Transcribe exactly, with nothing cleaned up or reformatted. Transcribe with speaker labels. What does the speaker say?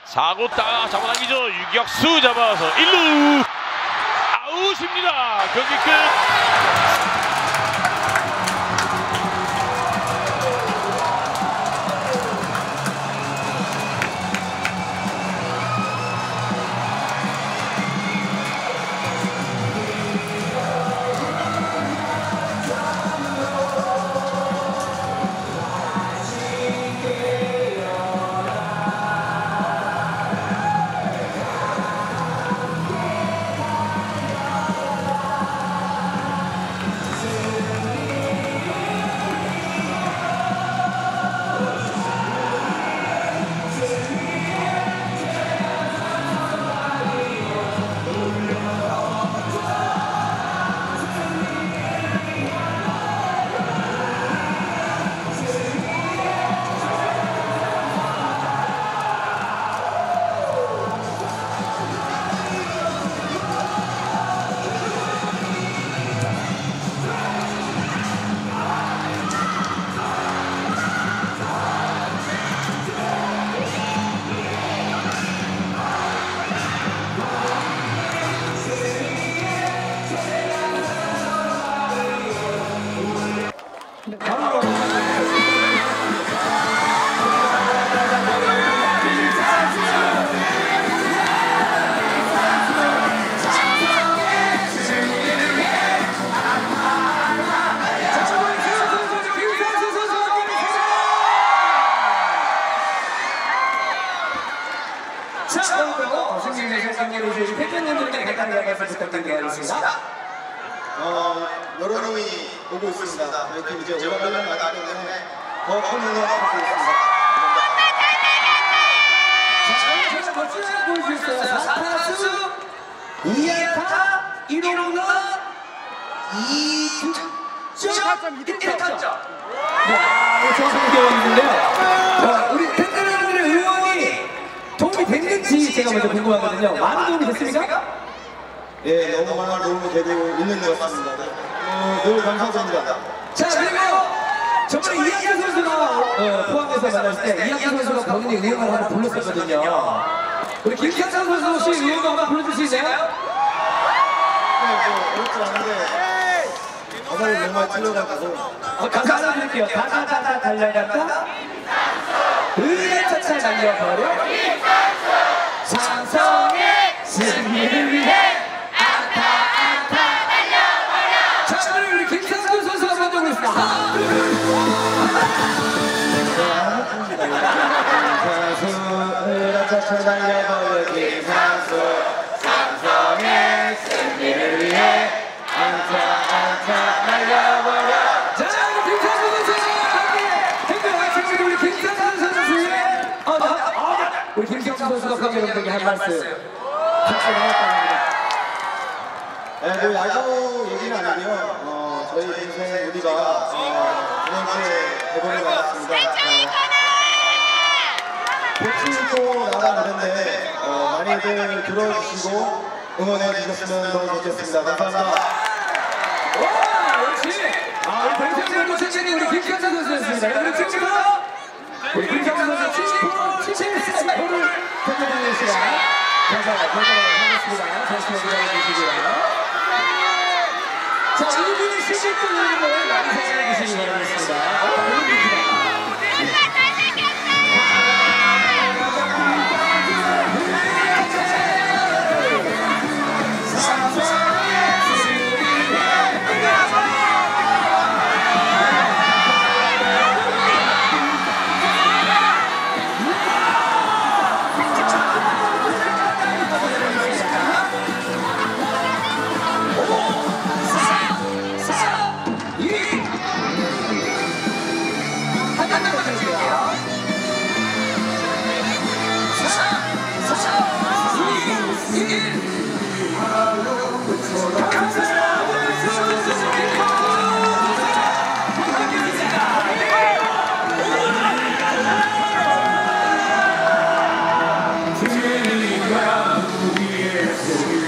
Speaker 1: 사구 따 잡아당기죠. 유격수 잡아서 일 루 아웃입니다. 경기 끝.
Speaker 2: 자, 그럼 승리를 상상해 주신 팬분들께 간단하게 말씀 부탁드리겠습니다.
Speaker 3: 어, 여러분이 보고 있습니다. 이렇게 이제 올라가는 나기 때문에 더 큰 응원 부탁드리겠습니다.
Speaker 2: 자, 저희가 멋지게 보여주셨어요. 사 타수 이 안타 일 홈런 이 득점 일 타점. 네, 정확하게 기억하는데요. 우리 팬들의 응원이 도움이 됐는지 제가 먼저 궁금하거든요. 많은 도움이 됐습니까?
Speaker 3: 예, 너무 많은 도움이 되고 있는 것 같습니다. 어, 늘 감사드립니다.
Speaker 2: 자, 그리고 정말 이학규 선수가 어, 포항에서 만났을 때 이학규 선수가 본인이 응원을 하나 불렀었거든요. 우리 김찬성 선수 혹시 응원 한번 불러줄 수 있나요?
Speaker 3: 네, 뭐 어렵지 않은데 가사를 너무 많이 틀려가지고
Speaker 2: 어, 가사 하나 드릴게요. 다다다다 달려간다 으레차차 달려버려 삼성의 승리를 위해 안타 안타 달려버려. 자, 그럼 우리 김찬성 선수가 먼저 보겠습니다.
Speaker 3: 으라차차 달려버려 김상수 삼성의 승리를 위해 안타 안타 달려버려.
Speaker 2: 자, 우리 김찬성 선수와 함께 행동 마치고 우리 김찬성 선수의 어, 나, 어, 우리 김찬성 선수가 팬 여러분들에게 한 말씀 같이 나왔답니다.
Speaker 3: 네, 뭐 야구 얘기는 아니고요. 어, 저희 인생 우리가 어, 두 번째 대본을 나왔습니다. 복싱도 나가는데 어, 많이들 들어주시고 응원해 주셨으면 너무 좋겠습니다. 감사합니다.
Speaker 2: 와, 역시 아, 우리 백성을 못 찾는 우리 김찬성 선수였습니다. 우리 지금부터 우리 김찬성 선수 칠십칠 사이코를 던져보는 시간 감사합니다. 하겠습니다. 잠시만 기다려주시고요. 자, 이 분 십칠 분을 많이 사랑해 주시기 바라겠습니다.
Speaker 4: 우리의